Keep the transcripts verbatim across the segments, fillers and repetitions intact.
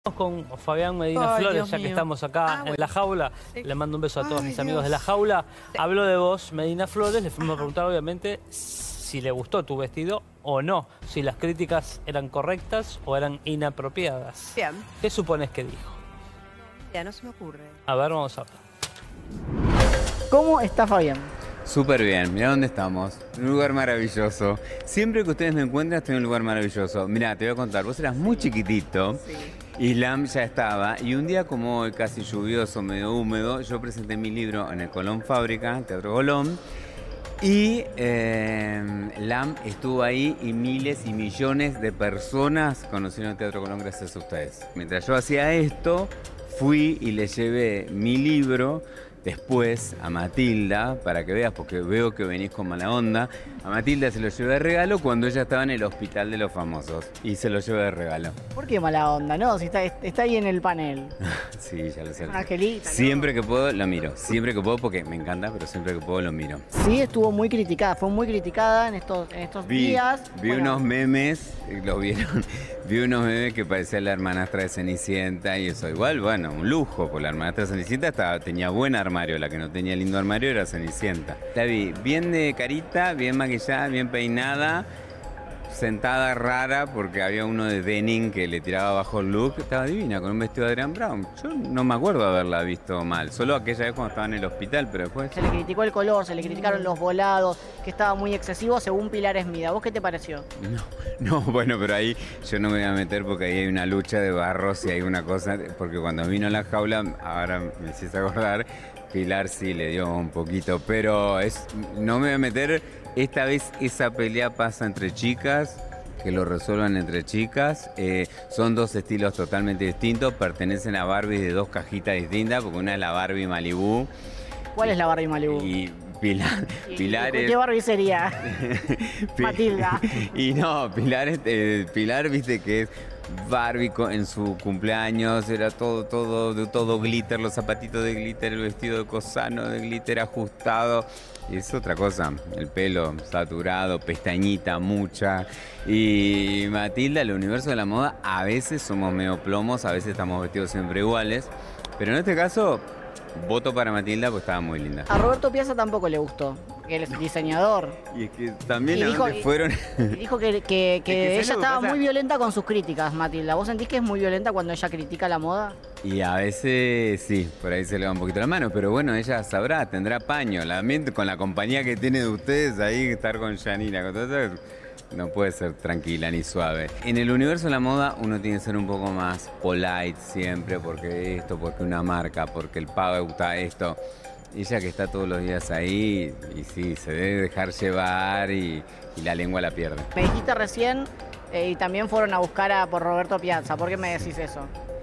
Con Fabián Medina Ay, Flores, Dios ya que mío. estamos acá Ah, en bueno. La Jaula. Sí. Le mando un beso a todos Ay, mis amigos Dios. de La Jaula. Habló de vos, Medina Flores. Le fuimos a preguntar, obviamente, si le gustó tu vestido o no. Si las críticas eran correctas o eran inapropiadas. Bien. ¿Qué supones que dijo? Ya no se me ocurre. A ver, vamos a ver. ¿Cómo está Fabián? Súper bien, mirá dónde estamos, un lugar maravilloso. Siempre que ustedes me encuentran estoy en un lugar maravilloso. Mirá, te voy a contar, vos eras muy chiquitito, Sí. Islam ya estaba, y un día como hoy, casi lluvioso, medio húmedo, yo presenté mi libro en el Colón Fábrica, Teatro Colón, y eh, Lam estuvo ahí y miles y millones de personas conocieron el Teatro Colón gracias a ustedes. Mientras yo hacía esto, fui y le llevé mi libro después a Matilda, para que veas, porque veo que venís con mala onda. A Matilda se lo llevé de regalo cuando ella estaba en el Hospital de los Famosos. Y se lo llevé de regalo. ¿Por qué mala onda? No, si está, está ahí en el panel. Sí, ya lo sé. Un angelito, ¿no? Siempre que puedo lo miro. Siempre que puedo, porque me encanta, pero siempre que puedo lo miro. Sí, estuvo muy criticada, fue muy criticada en estos, en estos Vi, días. vi Bueno, unos memes, ¿lo vieron? Vi unos memes que parecía la hermanastra de Cenicienta y eso. Igual, bueno, un lujo, porque la hermanastra de Cenicienta estaba, tenía buen armario, la que no tenía lindo armario era Cenicienta. La vi bien de carita, bien maquillada, bien peinada, sentada rara porque había uno de denim que le tiraba bajo el look. Estaba divina, con un vestido de Adrián Brown. Yo no me acuerdo de haberla visto mal, solo aquella vez cuando estaba en el hospital, pero después... Se le criticó el color, se le criticaron los volados, que estaba muy excesivo según Pilar Esmida. ¿Vos qué te pareció? No, no, bueno, pero ahí yo no me voy a meter porque ahí hay una lucha de barros y hay una cosa, porque cuando vino a La Jaula, ahora me hiciste acordar, Pilar sí le dio un poquito, pero es, no me voy a meter, esta vez esa pelea pasa entre chicas, que lo resuelvan entre chicas, eh, son dos estilos totalmente distintos, pertenecen a Barbie de dos cajitas distintas, porque una es la Barbie Malibu. ¿Cuál es la Barbie Malibu? Y Pilar, ¿Y- Pilar y es... ¿Qué Barbie sería? Pi- Matilda. Y no, Pilar, eh, Pilar, viste que es Barbie co- en su cumpleaños, era todo, todo, de todo glitter, los zapatitos de glitter, el vestido de Cosano de glitter ajustado. Y es otra cosa, el pelo saturado, pestañita, mucha. Y Matilda, el universo de la moda, a veces somos medio plomos, a veces estamos vestidos siempre iguales. Pero en este caso, voto para Matilda porque estaba muy linda. A Roberto Piazza tampoco le gustó, que él es diseñador. Y es que también Y a dijo- dónde fueron... Y dijo que, que- que que ¿sabes ella lo que estaba pasa? muy violenta con sus críticas, Matilda. ¿Vos sentís que es muy violenta cuando ella critica la moda? Y a veces sí, por ahí se le va un poquito la mano, pero bueno, ella sabrá, tendrá paño. La, con la compañía que tiene de ustedes ahí, estar con Janina, con todo eso, no puede ser tranquila ni suave. En el universo de la moda uno tiene que ser un poco más polite siempre, porque esto, porque una marca, porque el pago gusta esto. Ella que está todos los días ahí, y sí, se debe dejar llevar y, y la lengua la pierde. Me dijiste recién, eh, y también fueron a buscar a por Roberto Piazza. ¿Por qué me decís eso?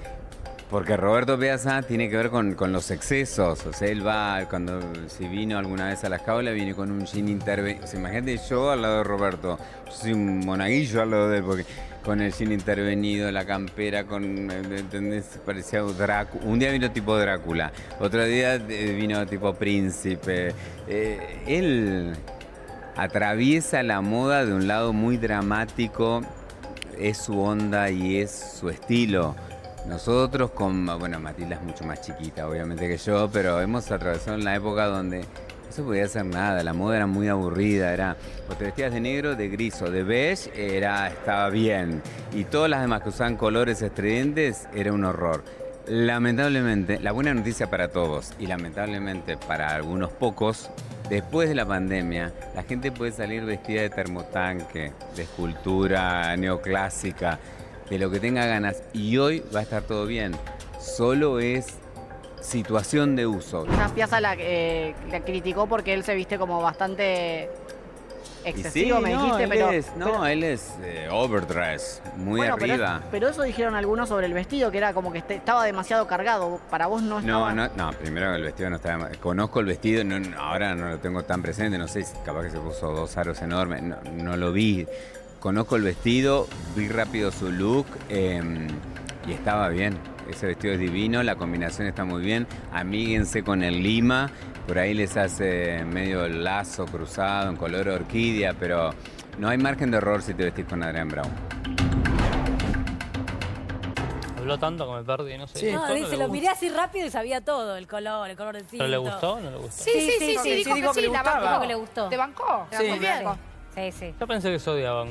Porque Roberto Piazza tiene que ver con, con los excesos. O sea, él va, cuando si vino alguna vez a La Jaula, viene con un jean intervenido. O sea, imagínate yo al lado de Roberto. Yo soy un monaguillo al lado de él, porque con el jean intervenido, la campera, con, ¿entendés? Parecía Drácula. Un día vino tipo Drácula, otro día eh, vino tipo príncipe. Eh, él atraviesa la moda de un lado muy dramático. Es su onda y es su estilo. Nosotros con, bueno, Matilda es mucho más chiquita obviamente que yo, pero hemos atravesado en la época donde no se podía hacer nada, la moda era muy aburrida, era, o te vestías de negro, de gris o de beige, era, estaba bien, y todas las demás que usaban colores estridentes era un horror. Lamentablemente, la buena noticia para todos, y lamentablemente para algunos pocos, después de la pandemia, la gente puede salir vestida de termotanque, de escultura neoclásica, de lo que tenga ganas, y hoy va a estar todo bien. Solo es situación de uso. Quizás Piazza la, eh, la criticó porque él se viste como bastante Y excesivo, sí, me no, dijiste, él pero... es, no, pero- él es eh, overdress, muy bueno, pero, arriba. pero eso dijeron algunos sobre el vestido, que era como que este- estaba demasiado cargado. Para vos no estaba... No, no, no, primero el vestido no estaba... Conozco el vestido, no, no, ahora no lo tengo tan presente, no sé si capaz que se puso dos aros enormes, no, no lo vi. Conozco el vestido, vi rápido su look eh, y estaba bien. Ese vestido es divino, la combinación está muy bien. Amíguense con el lima, por ahí les hace medio lazo cruzado en color orquídea, pero no hay margen de error si te vestís con Adrián Brown. Habló tanto que me perdí, no sé. Sí. ¿Le No, gustó o dice, le lo gusta? miré así rápido y sabía todo, el color, el color del cinto. ¿Pero le gustó o no le gustó? Sí, sí, sí, sí, sí, dijo dijo que que sí, le la gustaba. bancó. Dijo que le gustó. ¿Te bancó? Sí, Muy bien. Sí, sí. Yo pensé que se odiaban.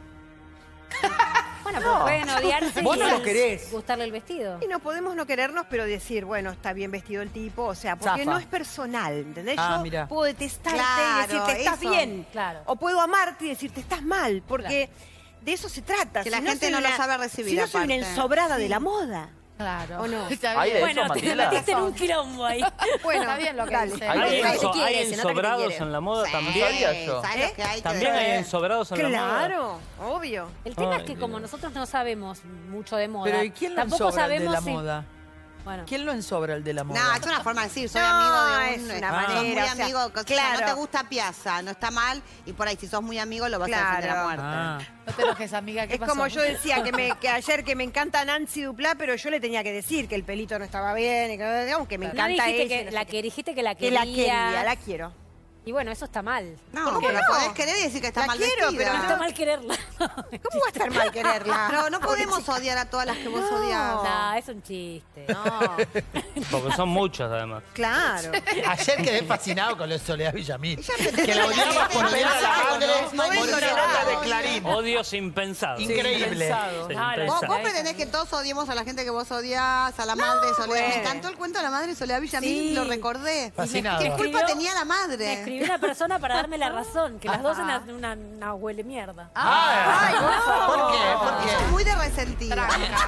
Bueno, pues pueden odiarse Vos y no lo querés. gustarle el vestido. Y no podemos no querernos, pero decir, bueno, está bien vestido el tipo, o sea, porque Zafa. no es personal, ¿entendés? Ah, Yo mirá. puedo detestarte Claro, y decirte, estás eso. bien. Claro. O puedo amarte y decirte, estás mal, porque de eso se trata. Que la Si gente soy no lo una- sabe recibir, Si no soy una aparte. ensobrada de la moda. Claro. ¿O no? Está Ay, bien. eso, Bueno, te Mariela. metiste en un quilombo ahí. Bueno, Está bien lo que dale. dice. Ay, ¿Hay, eso. enso- quiere, hay se nota que ensobrados quiere. en la moda Sí, también? sabía yo. ¿Sabes ¿Eh? lo que hay? ¿También hay Que- ensobrados en la moda? Claro, obvio. El tema Ay, es que Dios. como nosotros no sabemos mucho de moda, Pero ¿y quién lo tampoco ensobra el de sabemos la si... moda? Bueno, ¿Quién lo ensobra el de la moda? No, es una forma de decir, soy No, amigo de un... es una sos manera, muy o sea, amigo, o sea, claro. no te gusta Piazza, no está mal, y por ahí si sos muy amigo lo vas a defender a Claro. muerte. Ah. No te enojes, amiga. ¿Qué Es pasó? como yo decía que, me, que ayer que me encanta Nancy Duplá, pero yo le tenía que decir que el pelito no estaba bien, y que, digamos que me no encanta dijiste ella, que, no la sé que qué. dijiste que la Que quería. la quería, la quiero. Y bueno, eso está mal. No, pero la podés querer y decir que está La mal quiero, vestida. pero Está mal quererla. ¿Cómo va a estar mal quererla? Pero no podemos odiar a todas las que vos odias. No, es un chiste. No, Porque son muchas, además. claro. Ayer quedé fascinado con lo de Soledad Villamil. Ella pretende Que la odiaba por odiar a la madre No por hizo una nada. nota de Clarín. Odio sin pensar. Increíble. Impensado. Sí, No, la- Vos, impensado. vos pretendés que todos odiemos a la gente que vos odias, a la madre de Soledad. Me bueno. encantó el cuento de la madre de Soledad Villamil, Sí. lo recordé. Fascinado. ¿Qué Me culpa escribió- tenía la Me madre? escribió una persona para darme la razón, que las dos eran una, una huele mierda. Ah, ¿por qué? ¿Por Ella es qué? muy de resentida.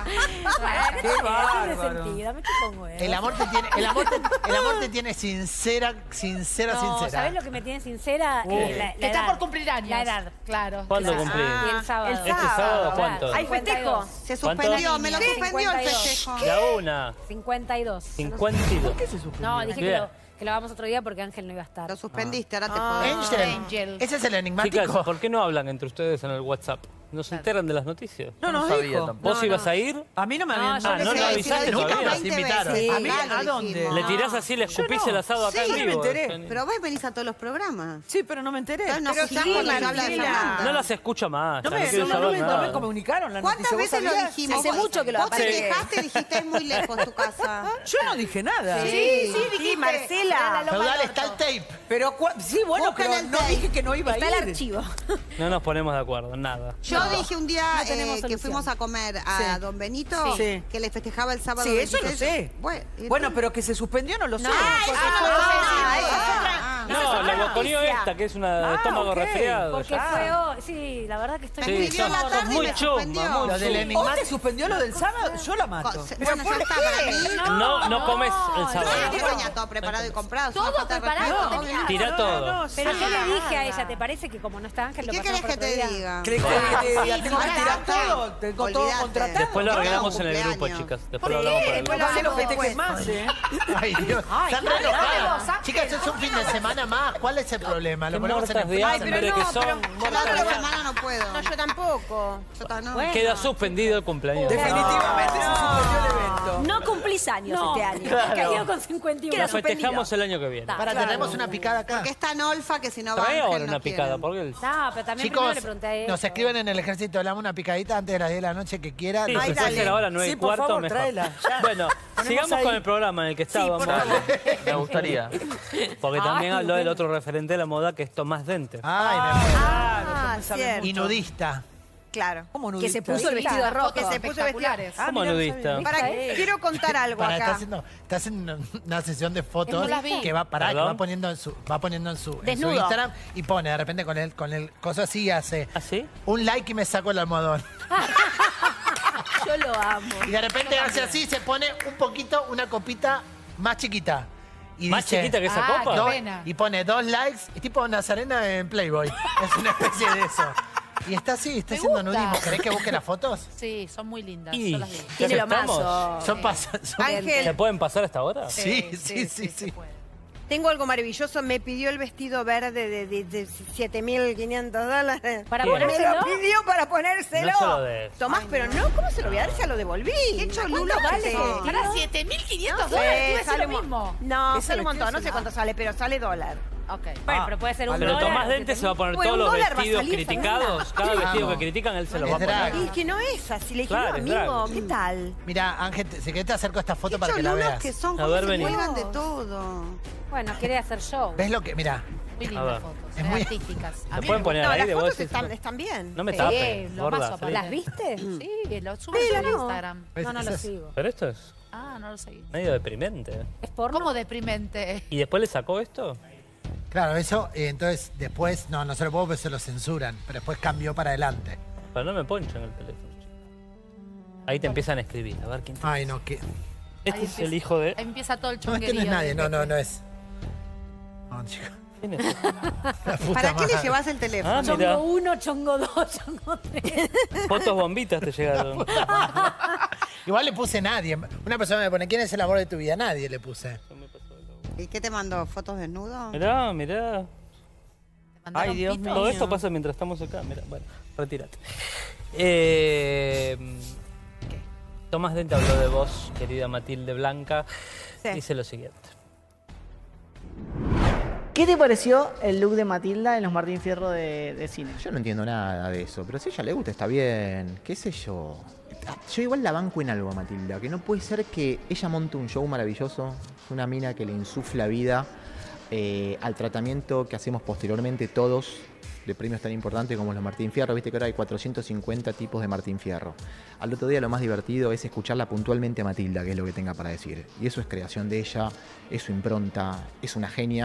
¿Qué Qué bárbaro. resentida? Me chupo un huevo. El amor te tiene, el amor te, el amor te tiene sincera, sincera, No, sincera. ¿sabés lo que me tiene sincera? Uh. Eh, la, la Que está edad. por cumplir años. La edad. Claro. ¿Cuándo claro. cumplí? Y el sábado. el ¿Este sábado cuánto? ¿Hay festejo? Se ¿Cuánto? suspendió, me lo ¿Qué? suspendió el cincuenta y dos. festejo. La una. cincuenta y dos. cincuenta y dos. ¿Qué se suspendió? No, dije que Bien. lo, que lo hagamos otro día porque Ángel no iba a estar. Lo suspendiste, ahora te Ah. podés. Angel. Angel. Ese es el enigmático. Chicas, ¿por qué no hablan entre ustedes en el WhatsApp? ¿No se enteran de las noticias? No, No no, sabía dijo. tampoco. ¿Vos No, ibas no. a ir? A mí no me No, habían yo Ah, no no lo sé. avisaste Nunca todavía. Nos invitaron. veces. ¿A mí? Acá lo ¿A dónde? dijimos. Le tirás así, le escupís no. el asado acá Sí, en me vivo. enteré. Jenny. Pero vos venís a todos los programas. Sí, pero no me enteré. Entonces nos Pero juntamos sí, cuando se habla de Marcela. Samantha. No las escucha más. No ya me, no quiero no, no saber me, no nada. me comunicaron la ¿Cuántas noticia. ¿Vos veces lo sabías? dijimos? Hace mucho que lo Vos te apagué. quejaste y dijiste es muy lejos tu casa. Yo no dije nada. Sí, sí, dijiste, Marcela. Feudal, está el tape. Pero cua- sí, bueno, Busquen pero el no tape. dije que no iba a ir. Está el archivo. No nos ponemos de acuerdo, en nada. Yo dije un día No tenemos eh, que solución. fuimos a comer a Sí. Don Benito, Sí. que le festejaba el sábado Sí, eso lo veintiséis. sé. Bueno, y Bueno, entonces- pero que se suspendió no lo sé. Ah, eso no lo sé. Ah, esa es Ah, otra- ah. No, la boconeó esta, que es una Ah, estómago ok. resfriado. Porque ya. fue hoy. Sí, la verdad que estoy Me Sí, escribió sos- en la sos tarde y muy me chumba, suspendió. muy Lo del chumba. enigma- ¿Vos te suspendió lo del sábado? Yo la mato. Co- Bueno, ya está para mí. No, no comes el No, sábado. yo tenía todo preparado y comprado. es una Todo falta de preparado respeto, tenía. obvio. Tira todo. Pero yo le Ah. dije a ella, ¿te parece que como no está Ángel lo ¿Qué pasamos querés por que otro te día? diga? ¿Crees que te diga? ¿Tengo que Ahora tirar está. todo? ¿Tengo todo Olvídate. contratado? Después lo No, arreglamos en el grupo, cumpleaños. chicas. Después ¿Por lo qué? hablamos por el Después grupo. lo No se lo hablamos festejes después. más, ¿eh? Ay, Dios. Están re enojadas. Chicas, es un fin de semana más. ¿Cuál es el problema? Qué Lo ponemos en muertas el de plan. hambre pero que no, son. pero- Yo la muertas otra de hambre. semana no puedo. No, yo tampoco. Yo ta- no. Bueno. Queda suspendido el cumpleaños. Definitivamente se suspendió el evento. No cumplís años No, este año. Claro. cayó con cincuenta y uno. Lo festejamos el año que viene. Para, tenemos una picada acá. Porque es tan olfa que si no va Trae Ángel, ahora no una picada, quieren. porque el... No, pero también primero Chicos, le pregunté a ella. nos escriben en el ejército, hablamos una picadita antes de las diez de la noche que quiera. Sí, Nos si Ay, puede dale. ser ahora nueve Sí, y por cuarto, favor, mejor. tráela, ya. Bueno, sigamos ahí. con el programa en el que estábamos. Me gustaría. Porque también habló del otro referente de la moda, que es Tomás Dente. Ay, me muero. Ah, cierto. Y nudista. Claro. ¿Cómo Que se nudista? puso el vestido de rojo. Que se puso espectaculares. vestido- ¿Cómo mira, no nudista? sabía. Para, quiero contar algo Para, está acá. haciendo, está haciendo una sesión de fotos No las vi. que va para que ¿Perdón? va poniendo en su va poniendo en su, en su Desnudo. Instagram y pone de repente con el con el coso así hace ¿Ah, sí? un like y me saco el almohadón. Yo lo amo. Y de repente hace así, se pone un poquito, una copita más chiquita. Y ¿Más dice, chiquita que esa Ah, copa? qué dos- pena. y pone dos likes, es tipo Nazarena en Playboy. Es una especie de eso. Y está así, está Me haciendo gusta. nudismo. ¿Querés que busque las fotos? Sí, son muy lindas. Y, Yo las vi. ¿ya Tiene lo estamos? mazo. Son pas- son- Ángel, ¿Se pueden pasar hasta ahora? Sí, sí, sí, se sí. puede. tengo algo maravilloso. Me pidió el vestido verde de, de, de siete mil quinientos dólares. ¿Para Bien. Me ponérselo? lo pidió para ponérselo. No se lo des. Tomás, pero no, ¿cómo se lo voy a dar? Ya lo devolví. Qué cholulo ¿Cuánto que vale? sos. Para siete mil quinientos No dólares, te sé, iba a decir sale lo un mo- mismo. No, Ese sale un montón. vestido No es sé una- cuánto sale, pero sale dólar. Ok. Bueno, pero puede ser un Pero dólar. Tomás Dente se va a poner Bueno, todos un los dólar va a vestidos salir, criticados. Cada vestido que critican, él se los va a Es drag. poner. Y que no es así. Le dije, Claro, no, es drag. amigo, ¿qué tal? Mira, Ángel, te- si querés te acerco esta foto Qué para que la cholulos veas. que son, A cómo ver, se vení. cuelgan de todo. Bueno, quiere hacer show. ¿Ves lo que? Mira, Muy A lindas ver. fotos, Es eh, muy- artísticas. A ¿Lo mí pueden me poner No, al las aire? Vos fotos decís, están, están bien. No me Sí, tapes, lo gorda. más sí. sopa- ¿Las viste? Sí, lo suben Sí, en la no. Instagram. ¿ves? No, no lo Esas- sigo. Pero esto es Ah, no lo seguí. medio deprimente. ¿Es porno? ¿Cómo deprimente? ¿Y después le sacó esto? Claro, eso, y entonces después, no, no se lo puedo porque se lo censuran, pero después cambió para adelante. Pero no me ponchan el teléfono. Ahí te empiezan a escribir. A ver quién te... Ay, no, que. Este Ahí es el empieza- hijo de... Ahí empieza todo el No, chonguerío. este no es nadie, de no, no, Pepe. no es. No, chico. ¿Quién es? La puta ¿Para qué le madre. llevas el teléfono? Ah, mira. Chongo uno, chongo dos, chongo tres. Fotos bombitas te llegaron. Igual le puse nadie. Una persona me pone, ¿quién es el amor de tu vida? Nadie le puse. ¿Y qué te mandó? ¿Fotos desnudos? Mirá, mirá. ¿Mandaron Ay, Dios pito? mío. Todo esto pasa mientras estamos acá. Mira, bueno, retírate. Eh, Tomás Dente habló de vos, querida Matilde Blanca. Sí. Dice lo siguiente. ¿Qué te pareció el look de Matilda en los Martín Fierro de, de cine? Yo no entiendo nada de eso, pero si a ella le gusta está bien, qué sé yo. Yo igual la banco en algo, Matilda, que no puede ser que ella monte un show maravilloso, es una mina que le insufla vida eh, al tratamiento que hacemos posteriormente todos de premios tan importantes como los Martín Fierro. Viste que ahora hay cuatrocientos cincuenta tipos de Martín Fierro. Al otro día lo más divertido es escucharla puntualmente a Matilda, que es lo que tenga para decir. Y eso es creación de ella, es su impronta, es una genia.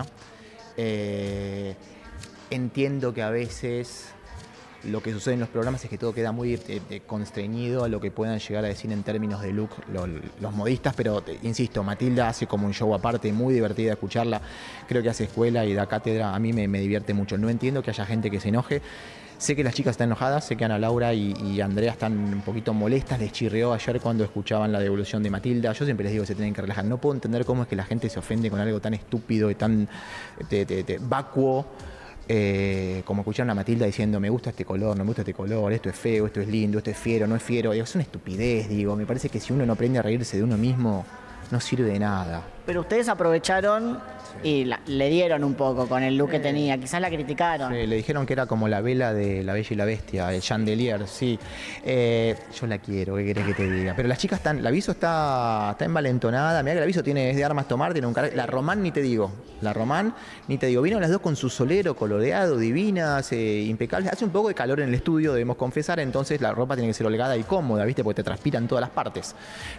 Eh, entiendo que a veces lo que sucede en los programas es que todo queda muy eh, eh, constreñido a lo que puedan llegar a decir en términos de look lo- los modistas, pero eh, insisto, Matilda hace como un show aparte, muy divertida de escucharla, creo que hace escuela y da cátedra, a mí me, me divierte mucho, no entiendo que haya gente que se enoje. Sé que las chicas están enojadas, sé que Ana Laura y, y Andrea están un poquito molestas, les chirrió ayer cuando escuchaban la devolución de Matilda. Yo siempre les digo que se tienen que relajar. No puedo entender cómo es que la gente se ofende con algo tan estúpido y tan te- te- te- vacuo eh, como escucharon a Matilda diciendo me gusta este color, no me gusta este color, esto es feo, esto es lindo, esto es fiero, no es fiero. Digo, es una estupidez, digo. Me parece que si uno no aprende a reírse de uno mismo, no sirve de nada. Pero ustedes aprovecharon y la- le dieron un poco con el look que tenía. Quizás la criticaron. Sí, le dijeron que era como la vela de La Bella y la Bestia, el chandelier, sí. Eh, yo la quiero, ¿qué querés que te diga? Pero las chicas están, la Viso está, está envalentonada. Mirá que la Viso tiene, es de armas tomar, tiene un carácter. La Román ni te digo, la Román ni te digo. Vino las dos con su solero coloreado, divinas, eh, impecables. Hace un poco de calor en el estudio, debemos confesar, entonces la ropa tiene que ser holgada y cómoda, ¿viste? Porque te transpiran todas las partes.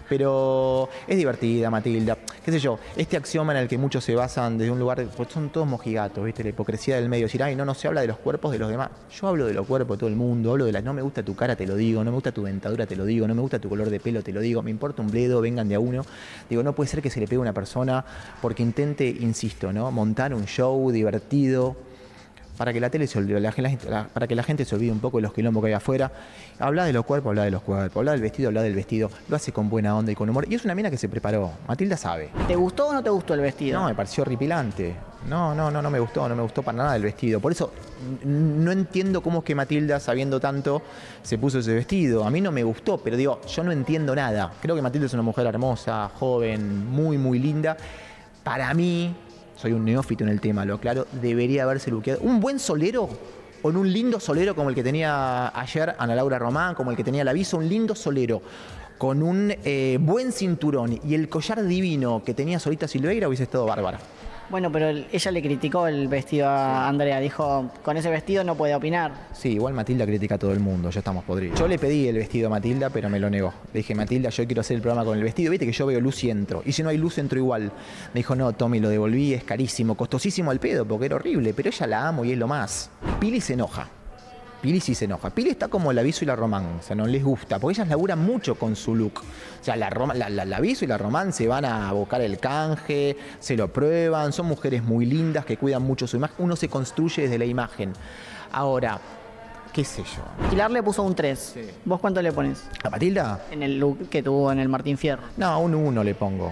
Pero es divertida, Matilda. Qué sé yo, este axioma en el que muchos se basan desde un lugar, pues son todos mojigatos, ¿viste? La hipocresía del medio, decir, ay, no, no se habla de los cuerpos de los demás. Yo hablo de los cuerpos de todo el mundo, hablo de la, no me gusta tu cara, te lo digo, no me gusta tu dentadura, te lo digo, no me gusta tu color de pelo, te lo digo, me importa un bledo, vengan de a uno. Digo, no puede ser que se le pegue a una persona porque intente, insisto, ¿no? Montar un show divertido para que la tele se olvide, la, la, para que la gente se olvide un poco de los quilombos que hay afuera. Habla de los cuerpos, habla de los cuerpos, habla del vestido, habla del vestido. Lo hace con buena onda y con humor. Y es una mina que se preparó. Matilda sabe. ¿Te gustó o no te gustó el vestido? No, me pareció horripilante. No, no, no, no me gustó, no me gustó para nada el vestido. Por eso n- no entiendo cómo es que Matilda, sabiendo tanto, se puso ese vestido. A mí no me gustó, pero digo, yo no entiendo nada. Creo que Matilda es una mujer hermosa, joven, muy, muy linda. Para mí, soy un neófito en el tema, lo aclaro, debería haberse luqueado. Un buen solero, con un lindo solero como el que tenía ayer Ana Laura Román, como el que tenía la Viso, un lindo solero, con un eh, buen cinturón y el collar divino que tenía Solita Silveira, hubiese estado bárbara. Bueno, pero el- ella le criticó el vestido a Andrea. Dijo, con ese vestido no puede opinar. Sí, igual Matilda critica a todo el mundo, ya estamos podridos. Yo le pedí el vestido a Matilda, pero me lo negó. Le dije, Matilda, yo quiero hacer el programa con el vestido. Viste que yo veo luz y entro. Y si no hay luz, entro igual. Me dijo, no, Tommy, lo devolví, es carísimo, costosísimo al pedo, porque era horrible. Pero ella la amo y es lo más. Pili se enoja. Pili sí se enoja. Pili está como la Viso y la Román, o sea, no les gusta, porque ellas laburan mucho con su look. O sea, la, Roma- la, la, la Viso y la Román se van a buscar el canje, se lo prueban, son mujeres muy lindas que cuidan mucho su imagen. Uno se construye desde la imagen. Ahora, qué sé yo. Pilar le puso un tres. Sí. ¿Vos cuánto le pones? ¿A Matilda? En el look que tuvo en el Martín Fierro. No, un uno le pongo.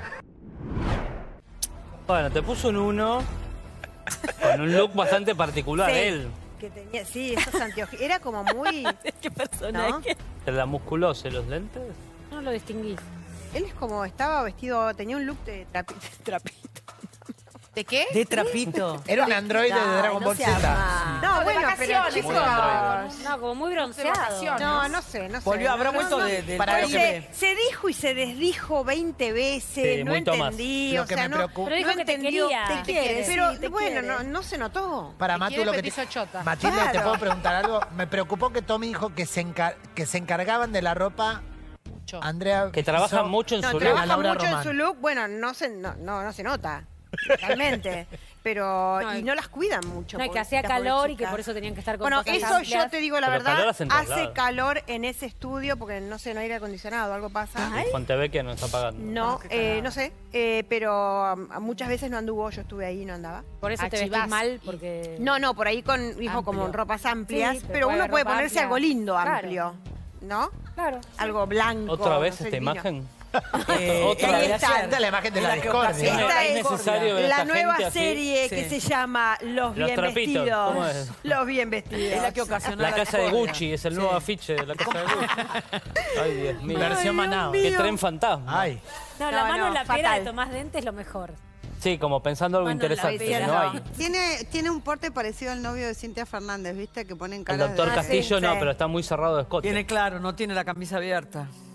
Bueno, te puso un uno con un look bastante particular Sí. él. Que tenía, sí, esos anteojos. Era como muy. ¿Qué personaje? ¿No? ¿Te la musculosa y los lentes? No lo distinguí. Él es como estaba vestido, tenía un look de trapi- trapito. ¿De qué? De trapito. Era un androide de Dragon no Ball seas Z. mal. No, de bueno, pero vacaciones, chicos. Muy androide. No, como muy bronceado. vacaciones. No, no sé, no sé. Volvió, habrá No, no, vuelto no. de, de Para Pero lo se, se dijo y se desdijo veinte veces, Sí, no muy Tomás. entendí, Lo o que sea, me no, preocupa- Pero dijo no que te entendió. quería. Te Te quiere, quiere, pero sí, te bueno, quiere. no, no se notó. Para Te Matu, quiere, lo que pero te hizo chota. Matilde, ¿te Claro. puedo preguntar algo? Me preocupó que Tommy dijo que se, encar- que se encargaban de la ropa. Mucho. Andrea Que trabajan hizo- mucho en No, su look. trabaja Laura mucho en Román. su look, bueno, no se, no, no, no se nota, realmente. Pero, No, y no las cuidan mucho. No, y que hacía pobrecitas, calor y que pobrechicas. por eso tenían que estar con Bueno, cosas eso yo amplias. te digo la Pero calor verdad, hace en todos hace lados. calor en ese estudio porque no sé, no hay aire acondicionado, algo pasa. Fontevecchia no está pagando. No, eh, no sé, eh, pero um, muchas veces no anduvo, yo estuve ahí y no andaba. Por eso te Achivás. vestís mal, porque... No, no, por ahí con, dijo como Amplio. ropas amplias, Sí, pero pero puede uno puede ropa ponerse amplia. algo lindo, Claro. amplio, ¿no? Claro. Algo blanco. ¿Otra vez no sé, esta divino. imagen? Eh, Otra ahí vez. está. Esta es la imagen de Es la que discordia. ocasiona Esta es es necesario ver a la esta nueva gente así. serie Sí. que se llama Los Los Bien trapitos, Vestidos. ¿cómo es? Los Bien Vestidos. Es la que ocasiona La casa de discordia. Gucci, es el nuevo Sí. afiche de la casa de Gucci. Ay, Dios mío. Versión Manao. Qué tren fantasma. Ay. No, la No, mano no, en la piedra fatal. de Tomás Dente es lo mejor. Sí, como pensando algo Mano en la interesante. piedra. ¿no? Hay- Tiene, tiene un porte parecido al novio de Cintia Fernández, ¿viste? Que ponen El cara doctor de... Ah, sí, Castillo no, sí. pero está muy cerrado de escote. Tiene claro, no tiene la camisa abierta.